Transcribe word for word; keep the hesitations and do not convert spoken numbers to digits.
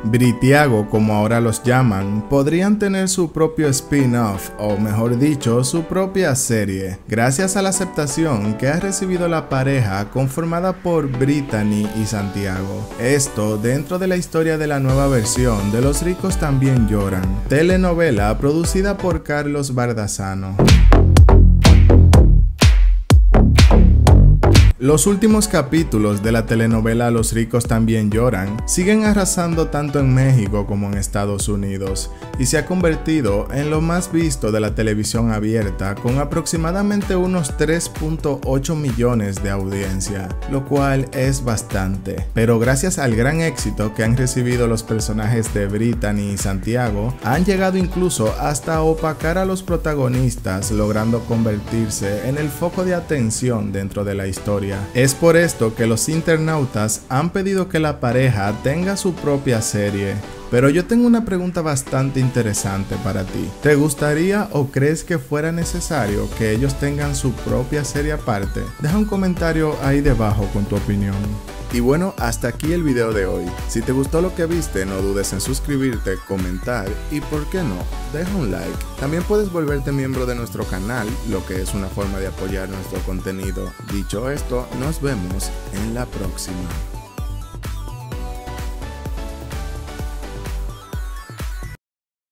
Britiago, como ahora los llaman, podrían tener su propio spin-off, o mejor dicho, su propia serie, gracias a la aceptación que ha recibido la pareja conformada por Brittany y Santiago. Esto dentro de la historia de la nueva versión de Los ricos también lloran, telenovela producida por Carlos Bardazano. Los últimos capítulos de la telenovela Los ricos también lloran siguen arrasando tanto en México como en Estados Unidos y se ha convertido en lo más visto de la televisión abierta con aproximadamente unos tres punto ocho millones de audiencia, lo cual es bastante. Pero gracias al gran éxito que han recibido los personajes de Brittany y Santiago, han llegado incluso hasta opacar a los protagonistas, logrando convertirse en el foco de atención dentro de la historia. Es por esto que los internautas han pedido que la pareja tenga su propia serie. Pero yo tengo una pregunta bastante interesante para ti. ¿Te gustaría o crees que fuera necesario que ellos tengan su propia serie aparte? Deja un comentario ahí debajo con tu opinión. Y bueno, hasta aquí el video de hoy. Si te gustó lo que viste, no dudes en suscribirte, comentar y, por qué no, deja un like. También puedes volverte miembro de nuestro canal, lo que es una forma de apoyar nuestro contenido. Dicho esto, nos vemos en la próxima.